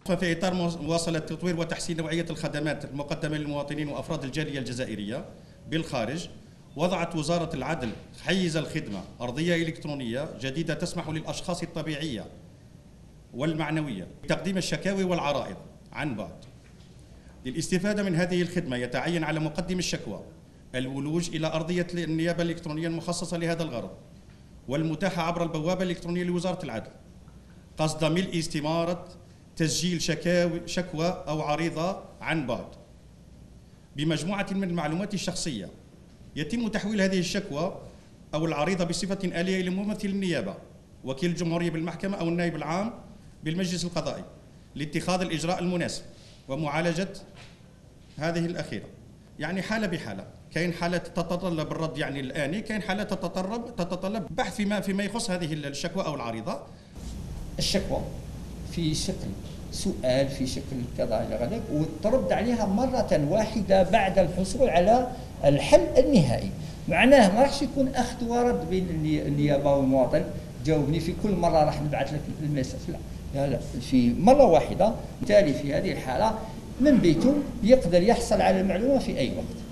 في إطار مواصلة تطوير وتحسين نوعية الخدمات المقدمة للمواطنين وأفراد الجالية الجزائرية بالخارج، وضعت وزارة العدل حيز الخدمة أرضية إلكترونية جديدة تسمح للأشخاص الطبيعية والمعنوية بتقديم الشكاوي والعرائض عن بعد. للاستفادة من هذه الخدمة يتعين على مقدم الشكوى الولوج إلى أرضية النيابة الإلكترونية المخصصة لهذا الغرض والمتاحة عبر البوابة الإلكترونية لوزارة العدل، قصد ملء استمارة تسجيل شكوى أو عريضة عن بعد بمجموعة من المعلومات الشخصية. يتم تحويل هذه الشكوى أو العريضة بصفة آلية إلى ممثل النيابة، وكيل الجمهورية بالمحكمة أو النائب العام بالمجلس القضائي لاتخاذ الإجراء المناسب ومعالجة هذه الأخيرة. يعني حالة بحالة، كاين حالات تتطلب الرد يعني الآني، كاين حالات تتطلب بحث فيما يخص هذه الشكوى أو العريضة. الشكوى في شكل سؤال، في شكل كذا إلى غير ذلك، وترد عليها مرة واحدة بعد الحصول على الحل النهائي. معناه ما راحش يكون أخذ ورد بين النيابة والمواطن، جاوبني في كل مرة راح نبعث لك الميساج، لا، في مرة واحدة. بالتالي في هذه الحالة من بيته يقدر يحصل على المعلومة في أي وقت.